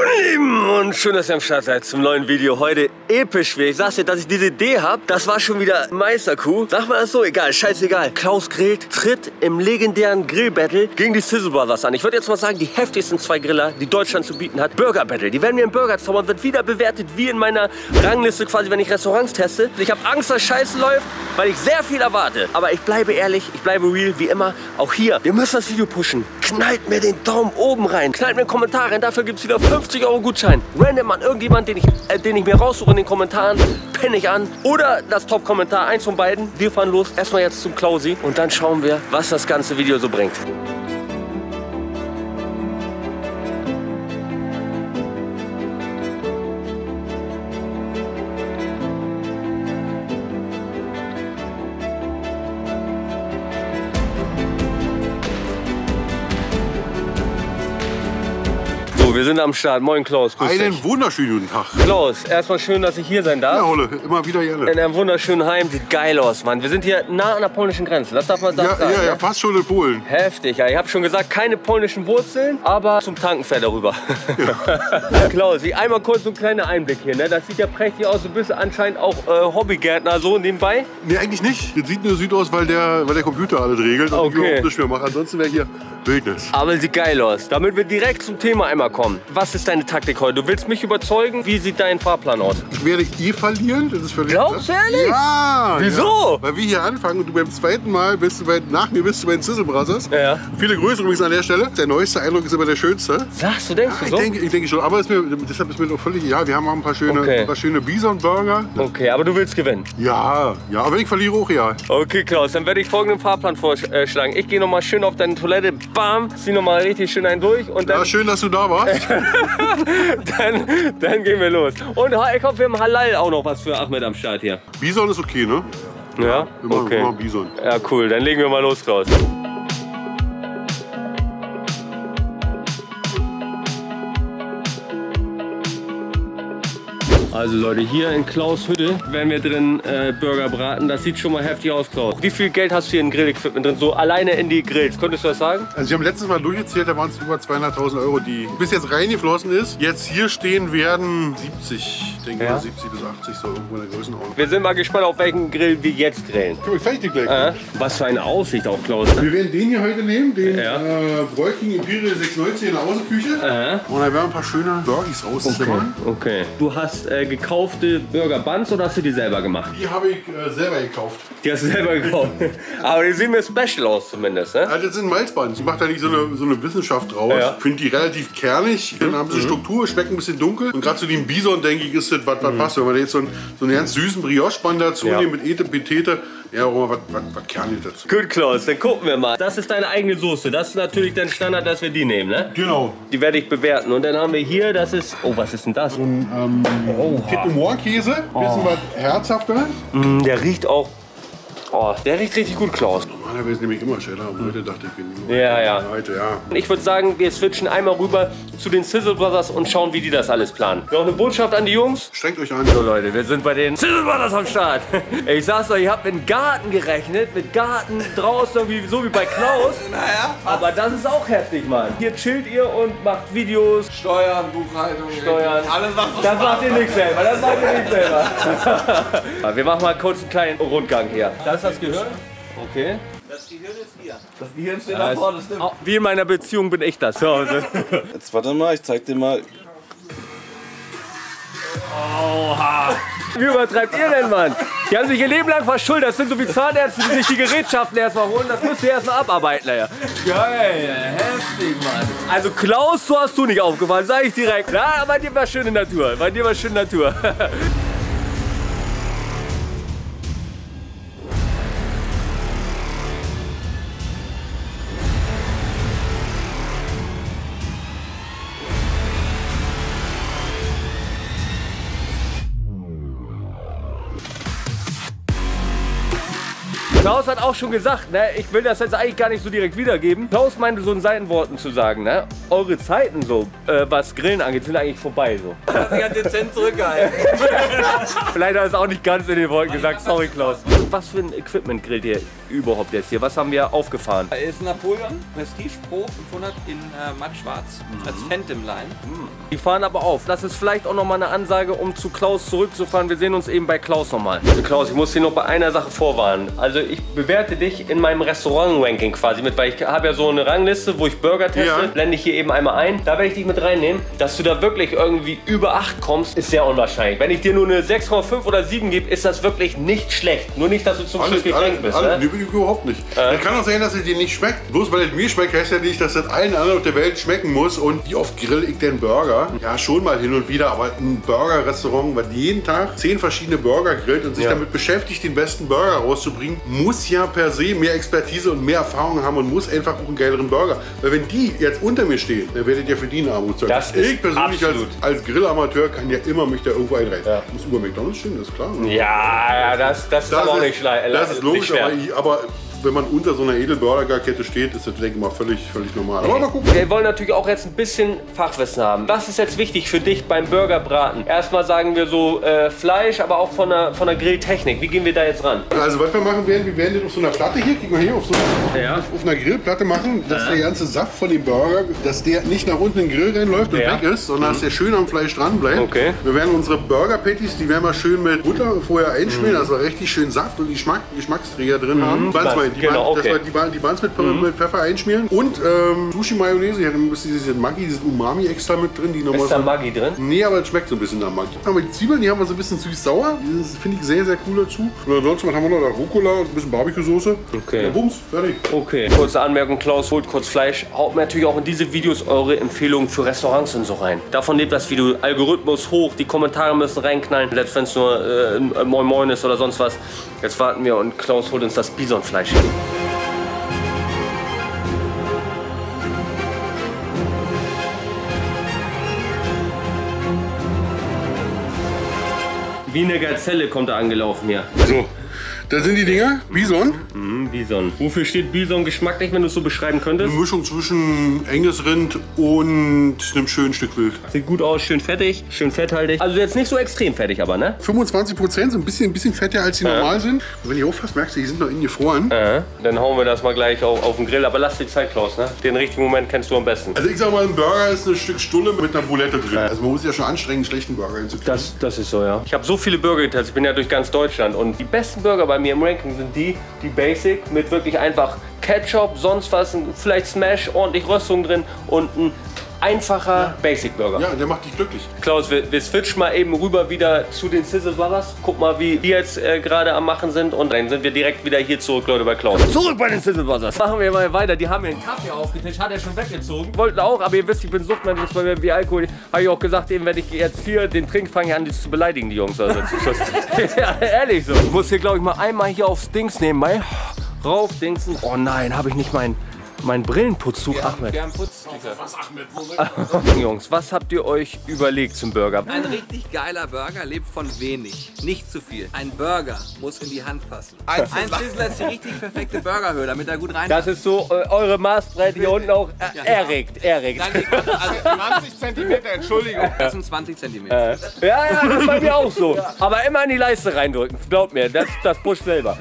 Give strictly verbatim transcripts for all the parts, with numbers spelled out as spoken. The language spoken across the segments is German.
Moin Lieben und schön, dass ihr am Start seid zum neuen Video. Heute episch wie ich sag's dir, dass ich diese Idee habe. Das war schon wieder Meisterkuh. Sag mal das so, egal, scheißegal. Klaus grillt, tritt im legendären Grill-Battle gegen die Sizzle Brothers an. Ich würde jetzt mal sagen, die heftigsten zwei Griller, die Deutschland zu bieten hat. Burger Battle. Die werden mir im Burger zaubern, wird wieder bewertet wie in meiner Rangliste quasi, wenn ich Restaurants teste. Ich habe Angst, dass Scheiße läuft, weil ich sehr viel erwarte. Aber ich bleibe ehrlich, ich bleibe real, wie immer. Auch hier, wir müssen das Video pushen. Knallt mir den Daumen oben rein. Knallt mir einen Kommentar rein. Dafür gibt es wieder fünfzig Euro Gutschein. Random an irgendjemand, den ich, äh, den ich mir raussuche in den Kommentaren, penne ich an. Oder das Top-Kommentar, eins von beiden. Wir fahren los. Erstmal jetzt zum Klausi. Und dann schauen wir, was das ganze Video so bringt. Wir sind am Start. Moin Klaus, grüß Einen dich. wunderschönen guten Tag. Klaus, erstmal schön, dass ich hier sein darf. Ja, Holle, immer wieder gerne. In einem wunderschönen Heim. Sieht geil aus, Mann. Wir sind hier nah an der polnischen Grenze. Das darf man Ja, sagen. ja, ja, ne? fast schon in Polen. Heftig, ja. Ich habe schon gesagt, keine polnischen Wurzeln, aber zum Tanken fährt darüber. Ja. Klaus, ich einmal kurz so ein kleiner Einblick hier. Ne? Das sieht ja prächtig aus. Du bist anscheinend auch äh, Hobbygärtner so nebenbei. Nee, eigentlich nicht. Das sieht nur süd aus, weil der, weil der Computer alles regelt und ich Okay. überhaupt nichts mehr mache. Ansonsten wäre hier Wildnis. Aber sieht geil aus. Damit wir direkt zum Thema einmal kommen. Was ist deine Taktik heute? Du willst mich überzeugen? Wie sieht dein Fahrplan aus? Ich werde eh verlieren. Das ist völlig Glaubst du klar. ehrlich? Ja. Wieso? Ja. Weil wir hier anfangen und du beim zweiten Mal bist du bei, nach mir bist du bei den Sizzle Brothers. Ja. Viele Grüße übrigens an der Stelle. Der neueste Eindruck ist immer der schönste. Sagst du, denkst du Ich so? denke, ich denke schon. Aber ist mir, deshalb ist mir doch völlig. Ja, wir haben auch ein paar schöne, Okay. ein paar schöne Bison-Burger. Okay, aber du willst gewinnen. Ja, ja. Aber wenn ich verliere, auch ja. Okay, Klaus, dann werde ich folgenden Fahrplan vorschlagen. Ich gehe nochmal schön auf deine Toilette, bam, zieh nochmal richtig schön einen durch und dann, Ja, schön, dass du da warst. dann, dann gehen wir los. Und ich hoffe, wir haben Halal auch noch was für Ahmed am Start hier. Bison ist okay, ne? Ja? Immer, Okay. immer Bison. Ja, cool, dann legen wir mal los, Klaus. Also Leute, hier in Klaus Hütte werden wir drin äh, Burger braten. Das sieht schon mal heftig aus, Klaus. Wie viel Geld hast du hier in Grill-Equipment drin? So alleine in die Grills, könntest du das sagen? Also wir haben letztes Mal durchgezählt, da waren es über zweihunderttausend Euro, die bis jetzt reingeflossen ist. Jetzt hier stehen werden siebzig, ich denke Ja. mal siebzig bis achtzig, so irgendwo in der Größenordnung. Wir sind mal gespannt, auf welchen Grill wir jetzt grillen. Guck mal, zeig ich dir gleich. Äh, was für eine Aussicht auch, Klaus. Wir werden den hier heute nehmen, den Ja. äh, Bräuking Imperial sechshundertneunzig in der Außenküche. Äh. Und dann werden wir ein paar schöne Burgies rauszimmern. Okay. Du hast äh, gekaufte Burger Buns oder hast du die selber gemacht? Die habe ich äh, selber gekauft. Die hast du selber gekauft. Aber die sehen mir special aus zumindest, ne? Also das sind Malzbuns. Ich mache da nicht so eine, so eine Wissenschaft draus. Ja. Ich finde die relativ kernig, dann haben sie Struktur, schmecken ein bisschen dunkel. Und gerade zu dem Bison, denke ich, ist das, was was passt. Wenn man da jetzt so einen, so einen ganz süßen Brioche-Bun dazu Ja. nehmen mit Ete, Petete, ja, auch mal was, was, was Kerniges dazu. Gut, Klaus, dann gucken wir mal. Das ist deine eigene Soße. Das ist natürlich dein Standard, dass wir die nehmen, ne? Genau. Die werde ich bewerten. Und dann haben wir hier, das ist... Oh, was ist denn das? Ähm, Tête de Moor-Käse, bisschen was herzhafter. Mm, der riecht auch... Oh, der riecht richtig gut, Klaus. Normalerweise nehme ich immer Cheddar, aber heute dachte ich, bin nur Ja, ja. heute, ja. Ich würde sagen, wir switchen einmal rüber zu den Sizzle Brothers und schauen, wie die das alles planen. Noch eine Botschaft an die Jungs? Strengt euch an. So Leute, wir sind bei den Sizzle Brothers am Start. Ich sag's euch, ich hab mit einem Garten gerechnet, mit Garten draußen, wie, so wie bei Klaus. Naja, Aber das ist auch heftig, Mann. Hier chillt ihr und macht Videos, Steuern, Buchhaltung, Steuern. alles was so Das macht ihr nicht selber, das macht ihr nicht selber. Wir machen mal kurz einen kleinen Rundgang hier. Das ist das Gehirn? Okay. Das Gehirn ist hier. Das Gehirn steht da Das- vorne, stimmt. Auch wie in meiner Beziehung bin ich das. So. Jetzt warte mal, ich zeig dir mal. Oha. Wie übertreibt ihr denn, Mann? Die haben sich ihr Leben lang verschuldet. Das sind so wie Zahnärzte, die sich die Gerätschaften erstmal holen. Das müsst ihr erstmal abarbeiten, naja. Geil, heftig, Mann. Also Klaus, so hast du nicht aufgefallen, sag ich direkt. Na, bei dir war schöne Natur. Bei dir war schöne Natur. Klaus hat auch schon gesagt, ne, ich will das jetzt eigentlich gar nicht so direkt wiedergeben. Klaus meinte so in seinen Worten zu sagen, ne, eure Zeiten so, äh, was Grillen angeht, sind eigentlich vorbei so. Das ist ja dezent zurückgehalten. Vielleicht hat er es auch nicht ganz in den Worten gesagt, sorry Klaus. Was für ein Equipment grillt ihr überhaupt jetzt hier? Was haben wir aufgefahren? Da ist Napoleon Prestige Pro fünfhundert in äh, matt schwarz mhm. als Phantom Line. Mhm. Die fahren aber auf. Das ist vielleicht auch nochmal eine Ansage, um zu Klaus zurückzufahren. Wir sehen uns eben bei Klaus nochmal. Klaus, ich muss dir noch bei einer Sache vorwarnen. Also ich bewerte dich in meinem Restaurant-Ranking quasi mit, weil ich habe ja so eine Rangliste, wo ich Burger teste, ja. blende ich hier eben einmal ein. Da werde ich dich mit reinnehmen. Dass du da wirklich irgendwie über acht kommst, ist sehr unwahrscheinlich. Wenn ich dir nur eine sechs Komma fünf oder sieben gebe, ist das wirklich nicht schlecht. Nur nicht, dass du zum Schluss gekränkt bist. Alles, ne? Überhaupt nicht. Es äh. kann auch sein, dass es dir nicht schmeckt. Bloß weil es mir schmeckt, heißt ja nicht, dass das allen anderen auf der Welt schmecken muss. Und wie oft grill ich den Burger? Ja, schon mal hin und wieder, aber ein Burger-Restaurant, was jeden Tag zehn verschiedene Burger grillt und sich ja. damit beschäftigt, den besten Burger rauszubringen, muss ja per se mehr Expertise und mehr Erfahrung haben und muss einfach auch einen geileren Burger. Weil wenn die jetzt unter mir stehen, dann werdet ihr für die eine Armut zahlen. Ich persönlich als, als Grillamateur kann ja immer mich da irgendwo einreihen. Ja. Muss über McDonald's stehen, das ist klar. Oder? Ja, ja, das, das, das ist auch nicht schlecht. Das ist logisch, aber, aber wenn man unter so einer Edelburger-Kette steht, ist das, denke ich mal, völlig, völlig normal. Aber mal gucken. Wir wollen natürlich auch jetzt ein bisschen Fachwissen haben. Was ist jetzt wichtig für dich beim Burgerbraten? Erstmal sagen wir so äh, Fleisch, aber auch von der, von der Grilltechnik. Wie gehen wir da jetzt ran? Also was wir machen werden, wir werden das auf so einer Platte hier, guck mal hier, auf so einer, ja. auf, auf einer Grillplatte machen, dass ja. der ganze Saft von dem Burger, dass der nicht nach unten in den Grill reinläuft und ja. weg ist, sondern mhm. dass der schön am Fleisch dran bleibt. Okay. Wir werden unsere Burger-Patties, die werden wir schön mit Butter vorher einschmieren, mhm. also richtig schön Saft und Geschmack, Geschmacksträger drin mhm. haben. Buns, die genau, okay. Dass wir die, die Buns mit, mhm. mit Pfeffer einschmieren und ähm, Sushi-Mayonnaise, hier hat ein bisschen diese Maggi, dieses Umami extra mit drin. Die ist da Maggi drin? Nee, aber es schmeckt so ein bisschen nach Maggi. Aber die Zwiebeln, die haben wir so ein bisschen süß-sauer. Das finde ich sehr, sehr cool dazu. Und ansonsten haben wir noch da Rucola und ein bisschen Barbecue-Soße. Okay. Ja, bums, fertig. Okay. Kurze Anmerkung, Klaus holt kurz Fleisch. Haut mir natürlich auch in diese Videos eure Empfehlungen für Restaurants und so rein. Davon lebt das Video. Algorithmus hoch, die Kommentare müssen reinknallen. Selbst wenn es nur äh, Moin Moin ist oder sonst was. Jetzt warten wir und Klaus holt uns das Bisonfleisch. Wie eine Gazelle kommt er angelaufen hier. So, da sind die Dinger. Bison. Mhm, Bison. Wofür steht Bison geschmacklich, wenn du es so beschreiben könntest? Eine Mischung zwischen enges Rind und einem schönen Stück Wild. Sieht gut aus, schön fettig, schön fetthaltig. Also jetzt nicht so extrem fettig, aber ne? fünfundzwanzig Prozent, so ein bisschen, ein bisschen fettiger als die äh. normal sind. Und wenn du auffasst, merkst du, die sind noch ingefroren. Äh. Dann hauen wir das mal gleich auf, auf den Grill. Aber lass die Zeit, Klaus, ne? Den richtigen Moment kennst du am besten. Also ich sag mal, ein Burger ist ein Stück Stulle mit einer Boulette drin. Äh. Also man muss ja schon anstrengen, einen schlechten Burger hinzukriegen. Das, das ist so, ja. Ich habe so viele Burger getestet. Ich bin ja durch ganz Deutschland. Und die besten Burger bei mir im Ranking sind die, die Basic mit wirklich einfach Ketchup, sonst was, vielleicht Smash, ordentlich Röstung drin und ein einfacher ja. Basic Burger. Ja, der macht dich glücklich. Klaus, wir, wir switchen mal eben rüber wieder zu den Sizzle Brothers. Guck mal, wie die jetzt äh, gerade am Machen sind und dann sind wir direkt wieder hier zurück, Leute, bei Klaus. Zurück bei den Sizzle Brothers. Machen wir mal weiter. Die haben mir einen Kaffee aufgetischt, hat er schon weggezogen. Wollten auch, aber ihr wisst, ich bin Suchtmensch, das war wie Alkohol. Habe ich auch gesagt, eben wenn ich jetzt hier den trinke, fange ich an, die zu beleidigen, die Jungs. Also, ja, ehrlich so. Ich muss hier, glaube ich, mal einmal hier aufs Dings nehmen, mal rauf, Dingsen. Oh nein, habe ich nicht meinen mein Brillenputztuch, Ahmed. Wir haben Putztücher. Was, Ahmed? Jungs, was habt ihr euch überlegt zum Burger? Ein richtig geiler Burger lebt von wenig, nicht zu viel. Ein Burger muss in die Hand passen. Ein, ein Sizzler ist die richtig perfekte Burgerhöhe, damit er gut rein. Das ist so äh, eure Maßbreite hier unten auch äh, ja. erregt, erregt. Dann, also zwanzig Zentimeter, Entschuldigung. Das sind zwanzig Zentimeter. Äh, ja, ja, das ist bei mir auch so. Aber immer in die Leiste reindrücken, glaubt mir, das, das pusht selber.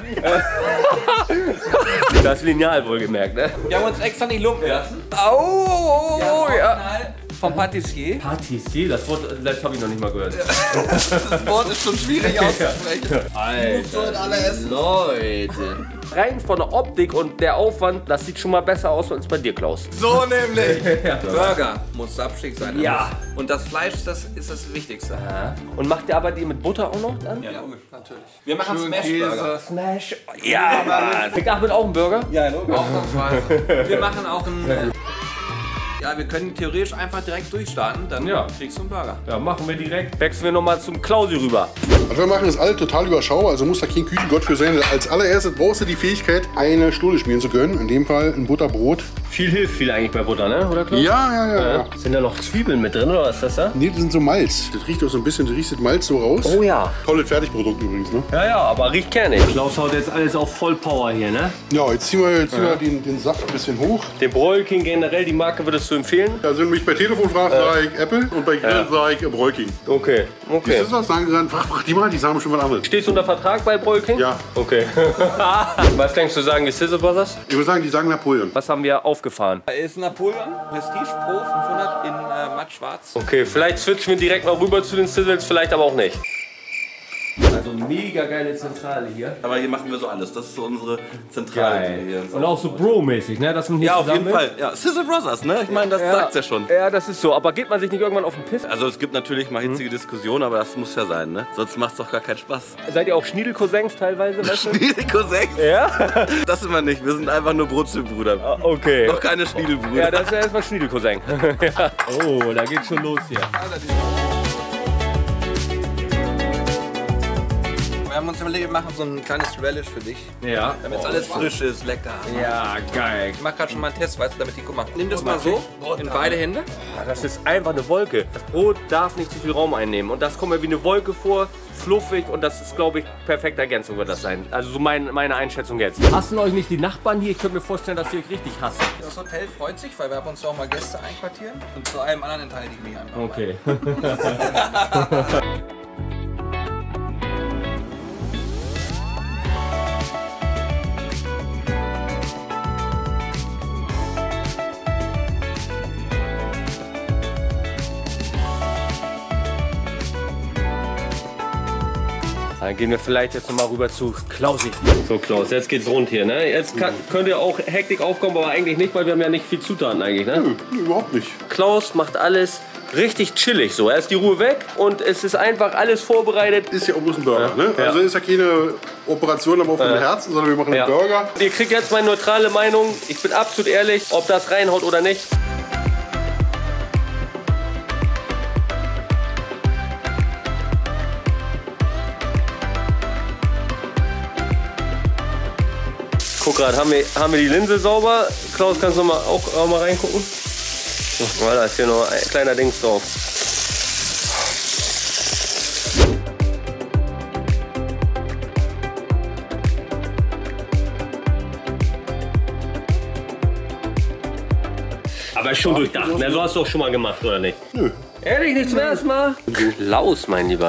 Das Lineal wohlgemerkt, ne? Wir haben uns extra nicht lumpen lassen. Au, oh, oh, ja. ja. Vom Patissier. Patissier? Das Wort das habe ich noch nicht mal gehört. Das Wort ist schon schwierig auszusprechen. Alter, Leute. Rein von der Optik und der Aufwand, das sieht schon mal besser aus als bei dir, Klaus. So nämlich. Ja. Burger muss sapschig sein. Ja. Und das Fleisch, das ist das Wichtigste. Ja. Und macht ihr aber die mit Butter auch noch dann? Ja, logisch, natürlich. Wir machen Smash-Burger. Smash. Ja, Mann. Kriegt Ahmed auch einen Burger? Ja, logisch. Auch Wir machen auch einen... Ja, wir können theoretisch einfach direkt durchstarten, dann Ja. kriegst du einen Burger. Ja, machen wir direkt. Wechseln wir nochmal zum Klausi rüber. Also wir machen das alle total überschaubar, also muss da kein Küchengott für sein. Als allererstes brauchst du die Fähigkeit, eine Stulle schmieren zu können. In dem Fall ein Butterbrot. Viel hilft viel eigentlich bei Butter, ne? Oder Klaus? Ja, ja, ja. ja. Sind da noch Zwiebeln mit drin, oder was ist das da? Nee, das sind so Malz. Das riecht auch so ein bisschen, das riecht das Malz so raus. Oh ja. Tolles Fertigprodukt übrigens, ne? Ja, ja, aber riecht kernig. Klaus haut jetzt alles auf Vollpower hier, ne? Ja, jetzt ziehen wir, jetzt ziehen wir den, den Saft ein bisschen hoch. Den Broil King generell, die Marke würdest du empfehlen? Also wenn du mich bei Telefon fragst, sage ich Apple und bei Grill Ja. sage ich Broil King. Okay, okay. Ist das was? Sagen sie dann, frag, frag die mal, die sagen schon was anderes. Stehst du unter Vertrag bei Broil King? Ja. Okay. Was denkst du, sagen die Sizzle Brothers? Ich würde sagen, die sagen Napoleon. Was haben wir aufgefahren? Da ist Napoleon, Prestige Pro fünfhundert in äh, matt schwarz. Okay, vielleicht switchen wir direkt mal rüber zu den Sizzles, vielleicht aber auch nicht. Also mega geile Zentrale hier. Aber hier machen wir so alles. Das ist so unsere Zentrale. Hier. Und auch so Bro-mäßig, ne? Dass man hier Ja, auf jeden zusammen Fall. Ja, Sizzle Brothers, ne? Ich meine, das ist. sagt's ja schon. Ja, das ist so. Aber geht man sich nicht irgendwann auf den Piss? Also es gibt natürlich mal hitzige Diskussionen, aber das muss ja sein, ne? Sonst macht's doch gar keinen Spaß. Seid ihr auch Schniedel-Cousins teilweise, weißt du? Schniedelcousins? Ja? Das sind wir nicht. Wir sind einfach nur Brutzelbrüder. Okay. Noch keine Schniedelbrüder. Ja, das ist ja erstmal Schniedel-Cousin. Ja. Oh, da geht's schon los hier. Wir haben uns überlegt, wir machen so ein kleines Relish für dich. Ja. Damit es alles frisch ist, lecker. Ja, geil. Ich mach gerade schon mal einen Test, weißt du, damit die, guck mal. Nimm das mal so in beide Hände. Das ist einfach eine Wolke. Das Brot darf nicht zu viel Raum einnehmen. Und das kommt mir wie eine Wolke vor, fluffig. Und das ist, glaube ich, perfekte Ergänzung wird das sein. Also so mein, meine Einschätzung jetzt. Hassen euch nicht die Nachbarn hier? Ich könnte mir vorstellen, dass sie euch richtig hassen. Das Hotel freut sich, weil wir haben uns ja auch mal Gäste einquartieren. Und zu einem anderen enthalte ich mich einfach. Okay. Dann gehen wir vielleicht jetzt noch mal rüber zu Klausi. So Klaus, jetzt geht's rund hier, ne? Jetzt kann, könnte auch Hektik aufkommen, aber eigentlich nicht, weil wir haben ja nicht viel Zutaten eigentlich, ne? Nö, überhaupt nicht. Klaus macht alles richtig chillig so. Er ist die Ruhe weg und es ist einfach alles vorbereitet. Ist ja auch bloß ein Burger, Ja. ne? Ja. Also ist ja keine Operation am offenen Ja. Herzen, sondern wir machen Ja. einen Burger. Ihr kriegt jetzt meine neutrale Meinung. Ich bin absolut ehrlich, ob das reinhaut oder nicht. Guck gerade, haben wir, haben wir die Linse sauber? Klaus, kannst du mal auch, auch mal reingucken? Oh, da ist hier noch ein kleiner Dings drauf. Aber ist schon durchdacht, ne? So hast du auch schon mal gemacht, oder nicht? Nö. Ehrlich, nicht zum ersten Mal? Klaus, mein Lieber.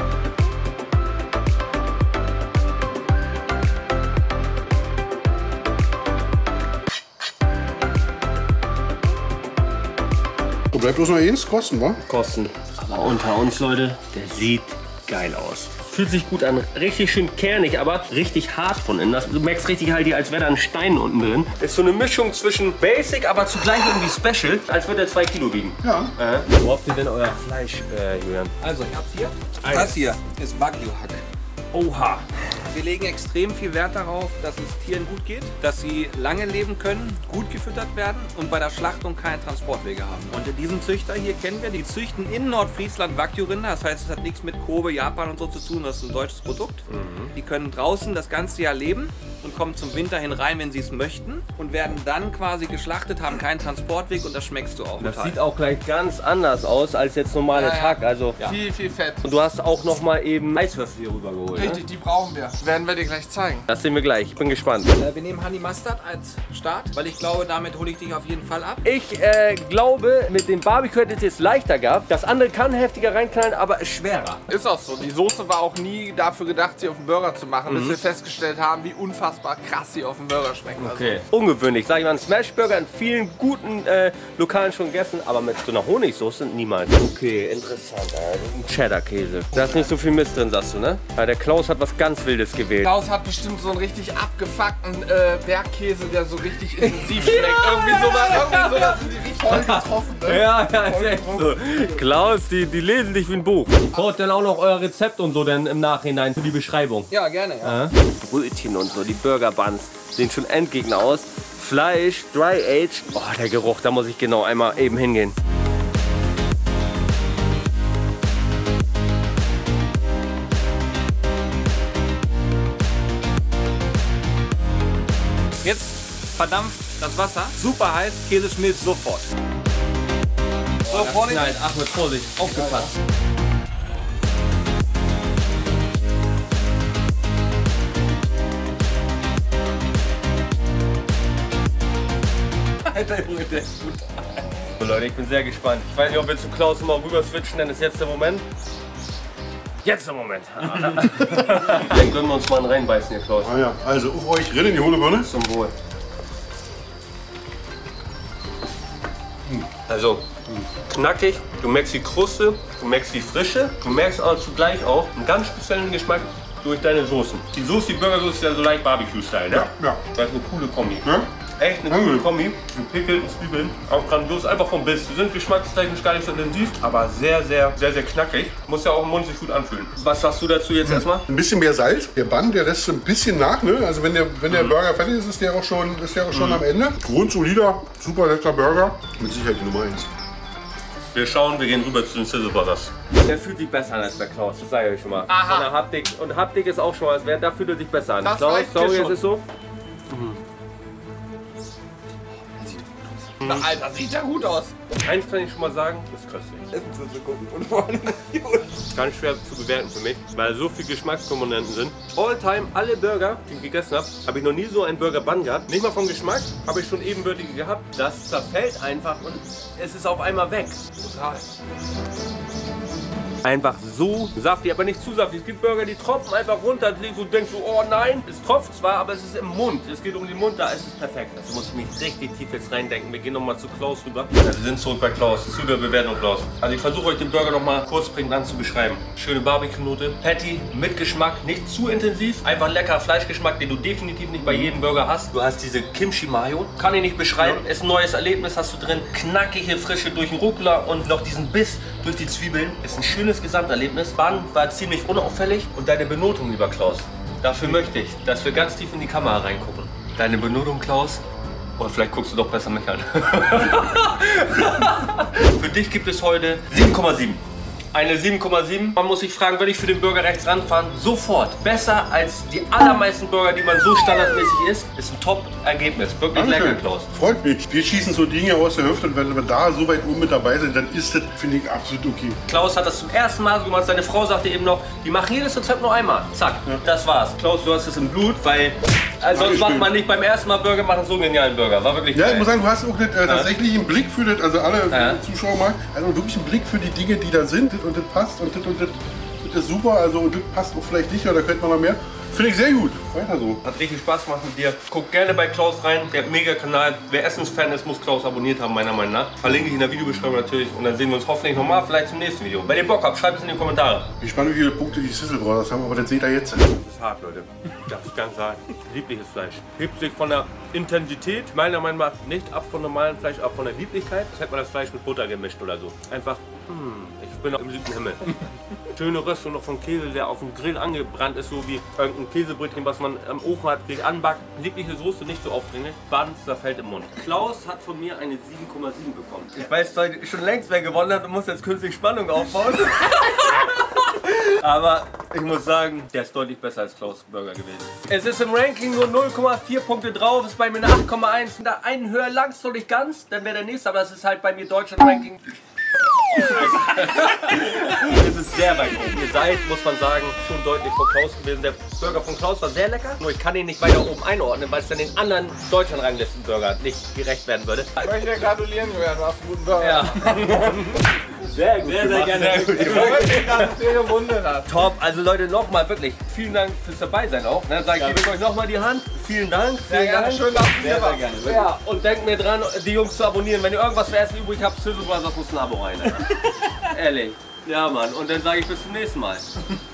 So, bleibt bloß noch eins, kosten, wa? Kosten. Aber unter uns, Leute, der sieht geil aus. Fühlt sich gut an, richtig schön kernig, aber richtig hart von innen. Das, du merkst richtig halt hier, als wäre da ein Stein unten drin. Ist so eine Mischung zwischen Basic, aber zugleich irgendwie Special, als würde er zwei Kilo wiegen. Ja. Äh. Wo habt ihr denn euer Fleisch, äh, Julian? Also, ich hab's hier. Eins. Das hier ist Wagyu-Hack. Oha. Wir legen extrem viel Wert darauf, dass es Tieren gut geht, dass sie lange leben können, gut gefüttert werden und bei der Schlachtung keine Transportwege haben. Und diesen Züchter hier kennen wir, die züchten in Nordfriesland Wagyu-Rinder, das heißt, es hat nichts mit Kobe, Japan und so zu tun, das ist ein deutsches Produkt. Mhm. Die können draußen das ganze Jahr leben und kommen zum Winter hin rein, wenn sie es möchten und werden dann quasi geschlachtet, haben keinen Transportweg und das schmeckst du auch. Das total. sieht auch gleich ganz anders aus als jetzt normales Ja, ja. Hack. Also, Viel, viel Fett. und du hast auch noch mal eben Eiswürfel hier rüber geholt. Ne? Richtig, die brauchen wir. Werden wir dir gleich zeigen. Das sehen wir gleich. Ich bin gespannt. Äh, Wir nehmen Honey Mustard als Start, weil ich glaube, damit hole ich dich auf jeden Fall ab. Ich äh, glaube, mit dem Barbecue hätte es jetzt leichter gehabt. Das andere kann heftiger reinknallen, aber ist schwerer. Ist auch so. Die Soße war auch nie dafür gedacht, sie auf den Burger zu machen, bis wir festgestellt haben, wie unfassbar krass sie auf dem Burger schmecken. Also, Okay. Ungewöhnlich. Sag ich mal, einen Smashburger in vielen guten äh, Lokalen schon gegessen, aber mit so einer Honigsoße niemals. Okay, interessant. Ein Cheddar-Käse. Da ist nicht so viel Mist drin, sagst du, ne? Ja, der Klaus hat was ganz Wildes gewählt. Klaus hat bestimmt so einen richtig abgefuckten äh, Bergkäse, der so richtig intensiv schmeckt. Irgendwie sowas, irgendwie sowas sind die richtig voll getroffen. Ne? Ja, ja, ist echt so. Klaus, die, die lesen dich wie ein Buch. Braucht dann auch noch euer Rezept und so denn im Nachhinein für die Beschreibung. Ja, gerne. Ja. Brötchen und so, die Burger Buns sehen schon Endgegner aus. Fleisch, dry aged. Oh, der Geruch, da muss ich genau einmal eben hingehen. Jetzt verdampft das Wasser, super heiß, Käse schmilzt sofort. So, Vorsicht. Nein, Achmed, Vorsicht, aufgepasst. Alter Junge, der ist gut. So, Leute, ich bin sehr gespannt. Ich weiß nicht, ob wir zu Klaus mal rüber switchen, denn ist jetzt der Moment. Jetzt der Moment. Dann können wir uns mal einen reinbeißen hier, Klaus. Ah ja, also auf euch, rein in die hohle Birne. Zum Wohl. Also, knackig, du merkst die Kruste, du merkst die Frische, du merkst aber zugleich auch einen ganz speziellen Geschmack durch deine Soßen. Die Soße, die Burgersoße ist ja so leicht Barbecue-Style, ne? Ja, ja. Das ist eine coole Kombi. Ja? Echt eine coole Kombi. Mit Pickeln und Zwiebeln. Auch grandios, einfach vom Biss. Die sind geschmackstechnisch gar nicht so intensiv, aber sehr, sehr, sehr, sehr knackig. Muss ja auch im Mund sich gut anfühlen. Was sagst du dazu jetzt erstmal? Ein bisschen mehr Salz. Der Bann, der lässt so ein bisschen nach, ne? Also wenn der, wenn der Burger fertig ist, ist der auch schon, ist der auch schon am Ende. Grundsolider, super lecker Burger. Mit Sicherheit die Nummer eins. Wir schauen, wir gehen rüber zu den Sizzle Brothers. Der fühlt sich besser an als der Klaus, das sage ich euch schon mal. Aha. Von der Haptik. Und Haptik ist auch schon mal, da fühlt er sich besser an. Das Klaus, reicht mir sorry, schon. es ist so. Na, Alter, sieht ja gut aus. Eins kann ich schon mal sagen, das ist köstlich. Essen zu gucken und vor allem ist gut. Ganz schwer zu bewerten für mich, weil so viele Geschmackskomponenten sind. All time, alle Burger, die ich gegessen habe, habe ich noch nie so einen Burger Bun gehabt. Nicht mal vom Geschmack, habe ich schon ebenbürtige gehabt. Das zerfällt einfach und es ist auf einmal weg. Total. Einfach so saftig, aber nicht zu saftig. Es gibt Burger, die tropfen einfach runter. Du denkst so, oh nein, es tropft zwar, aber es ist im Mund. Es geht um den Mund, da ist es perfekt. Also muss ich mich richtig tief jetzt reindenken. Wir gehen nochmal zu Klaus rüber. Ja, wir sind zurück bei Klaus, zu der Bewertung Klaus. Also ich versuche euch den Burger nochmal kurz prägnant zu beschreiben. Schöne Barbecue-Note, Patty mit Geschmack, nicht zu intensiv. Einfach lecker Fleischgeschmack, den du definitiv nicht bei jedem Burger hast. Du hast diese Kimchi Mayo, kann ich nicht beschreiben. Ist ein neues Erlebnis, hast du drin. Knackige Frische durch den Rucola und noch diesen Biss durch die Zwiebeln. Ist ein schönes Gesamterlebnis. Bun war ziemlich unauffällig und deine Benotung, lieber Klaus. Dafür möchte ich, dass wir ganz tief in die Kamera reingucken. Deine Benotung, Klaus. Oder vielleicht guckst du doch besser mich an. Für dich gibt es heute sieben Komma sieben. Eine sieben Komma sieben. Man muss sich fragen, wenn ich für den Burger rechts ranfahren, sofort. Besser als die allermeisten Burger, die man so standardmäßig isst. Ist ein Top-Ergebnis. Wirklich Dankeschön. lecker, Klaus. Freut mich. Wir schießen so Dinge aus der Hüfte und wenn wir da so weit oben mit dabei sind, dann ist das, finde ich, absolut okay. Klaus hat das zum ersten Mal so gemacht. Seine Frau sagte eben noch, die machen jedes Rezept nur einmal. Zack, ja. Das war's. Klaus, du hast es im Blut, weil also sonst macht man nicht beim ersten Mal Burger, machen so einen genialen Burger. War wirklich Ja, geil. ich muss sagen, du hast auch nicht, äh, tatsächlich einen Blick für das, also alle Ja. Zuschauer mal, also wirklich einen Blick für die Dinge, die da sind und das passt und das und das, das ist super, also und das passt auch vielleicht nicht, oder könnte man noch mehr. Finde ich sehr gut. Weiter so. Hat richtig Spaß gemacht mit dir. Guckt gerne bei Klaus rein. Der hat mega Kanal. Wer Essensfan ist, muss Klaus abonniert haben, meiner Meinung nach. Verlinke ich in der Videobeschreibung natürlich. Und dann sehen wir uns hoffentlich nochmal, vielleicht zum nächsten Video. Wenn ihr Bock habt, schreibt es in die Kommentare. Ich bin gespannt, wie viele Punkte die Sizzle Brothers haben, aber das seht ihr jetzt. Das ist hart, Leute. Das ist ganz hart. Liebliches Fleisch. Hebt sich von der Intensität, meiner Meinung nach, nicht ab von normalem Fleisch, ab von der Lieblichkeit. Jetzt hätte man das Fleisch mit Butter gemischt oder so. Einfach, hm, ich bin noch im siebten Himmel. Schöne Röstung noch vom Käse, der auf dem Grill angebrannt ist, so wie irgendein Käsebrötchen, was man am Ofen hat, sich anbackt. Liebliche Soße, nicht so aufdringlich. Bun zerfällt im Mund. Klaus hat von mir eine sieben Komma sieben bekommen. Ich weiß, dass ich schon längst wer gewonnen hat und muss jetzt künstlich Spannung aufbauen. Aber ich muss sagen, der ist deutlich besser als Klaus Burger gewesen. Es ist im Ranking nur null Komma vier Punkte drauf, ist bei mir eine acht Komma eins. Da einen höher langst du nicht ganz, dann wäre der nächste, aber es ist halt bei mir Deutschland-Ranking. Es ist sehr weit oben. Ihr seid, muss man sagen, schon deutlich vor Klaus gewesen. Der Burger von Klaus war sehr lecker, nur ich kann ihn nicht weiter oben einordnen, weil es dann den anderen Deutschland-Ranglisten-Burger nicht gerecht werden würde. Ich möchte dir gratulieren, Julian, du hast einen guten Burger. Ja. Sehr gut, sehr, sehr gerne. Sehr gut. Ich freue mich, dass du dir gewunden hast. Top, also Leute, nochmal wirklich vielen Dank fürs dabei sein auch. Ne, sag ich, gebe ich euch nochmal die Hand. Vielen Dank. Sehr Vielen gerne, Dank. schön, dass du hier warst. Ja, und denkt mir dran, die Jungs zu abonnieren. Wenn ihr irgendwas für Essen übrig habt, Sizzle Brothers muss ein Abo rein. Ne? Ehrlich. Ja, Mann. Und dann sage ich bis zum nächsten Mal.